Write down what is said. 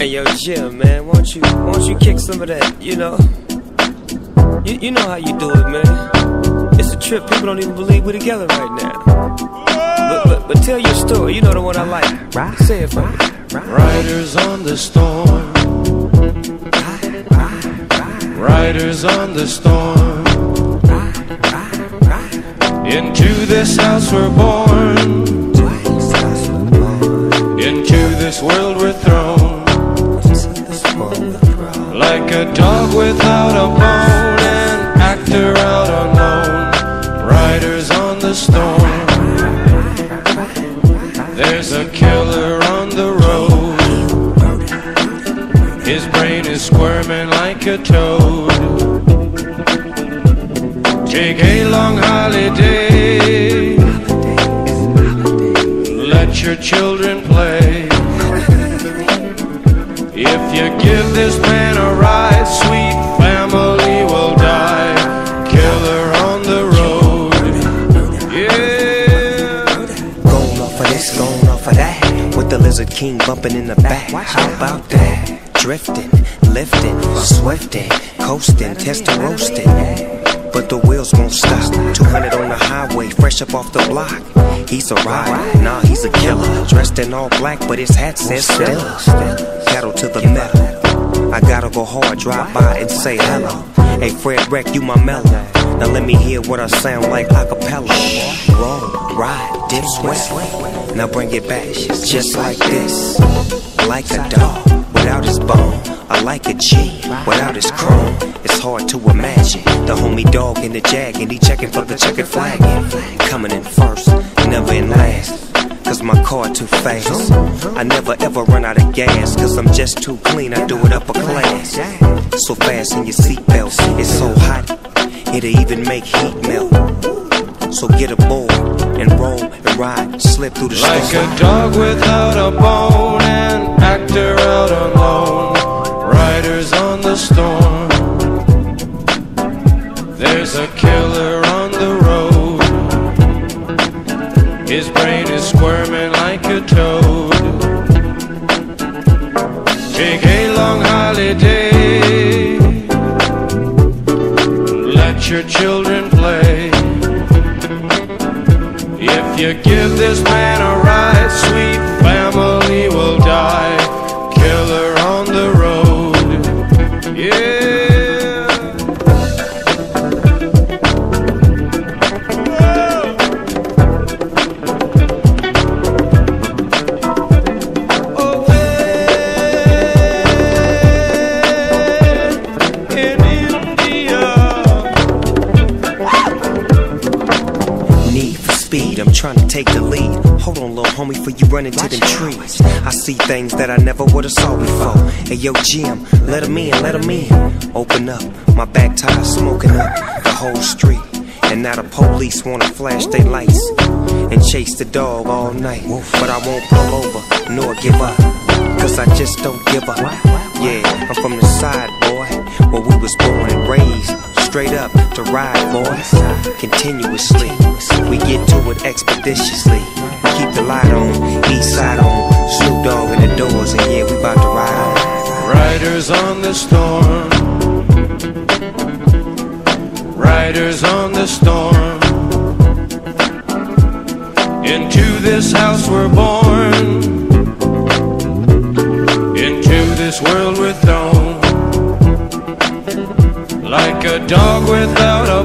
Hey yo, Jim, man, won't you kick some of that? You know how you do it, man. It's a trip. People don't even believe we're together right now. But tell your story. You know the one I like. Say it for me. Riders on the storm. Riders on the storm. Into this house we're born. Into this world we're thrown. Like a dog without a bone, an actor out alone. Riders on the storm. There's a killer on the road. His brain is squirming like a toad. Take a long holiday. Let your children play. If you give this man a ride, sweet family will die. Killer on the road. Yeah. Going off of this, going off of that. With the Lizard King bumping in the back. How about that? Drifting, lifting, swifting, coasting, testing, roasting. But the wheels won't stop. 200 on the highway, fresh up off the block. He's a rider, nah, he's a killer. Dressed in all black, but his hat says Stella. Pedal to the metal. I gotta go hard, drive by and say hello. Hey, Perhavec, you my mellow. Now let me hear what I sound like a cappella. Roll, ride, dip, sweat. Now bring it back, just like this. Like a dog without his bone. I like a G without his chrome. It's hard to imagine the homie dog in the jag, and he checking for the checkered flag. Coming in first, never in last. Cause my car too fast. I never ever run out of gas. Cause I'm just too clean, I do it upper class. So fasten your seatbelts, it's so hot, it'll even make heat melt. So get aboard and roll and ride, slip through the storm. Like a dog without a bone, an actor out alone. Riders on the storm. There's a killer on the road. His brain is squirming like a toad. Take a long holiday. Let your children play. If you give this man a ride, sweet family will die. Killer on the road. Yeah. I'm trying to take the lead. Hold on, little homie, before you run into them trees. I see things that I never would've saw before. Hey, yo, Jim, let him in, let him in. Open up, my back tire smoking up the whole street. And now the police wanna flash their lights and chase the dog all night. But I won't pull over, nor give up, cause I just don't give up. Yeah, I'm from the side, boy, where we was born and raised. Straight up to ride, boys, continuously. We get to it expeditiously. Keep the light on, east side on. Snoop Dogg in the doors, and yeah, we about to ride on. Riders on the storm. Riders on the storm. Into this house we're born. Into this world we're thrown. Like a dog without a